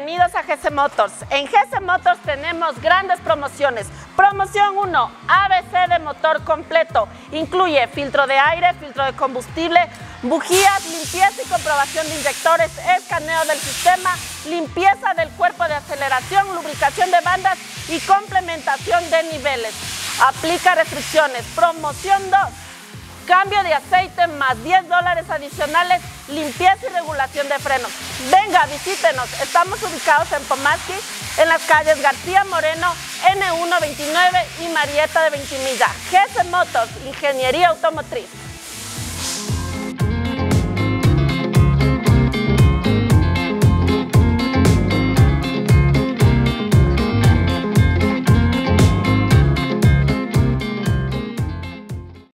bienvenidos a GC Motors. En GC Motors tenemos grandes promociones. Promoción 1, ABC de motor completo. Incluye filtro de aire, filtro de combustible, bujías, limpieza y comprobación de inyectores, escaneo del sistema, limpieza del cuerpo de aceleración, lubricación de bandas y complementación de niveles. Aplica restricciones. Promoción 2. Cambio de aceite más $10 adicionales, limpieza y regulación de frenos. Venga, visítenos. Estamos ubicados en Pomaski, en las calles García Moreno, N1 29 y Marieta de Ventimilla. GC Motors, Ingeniería Automotriz.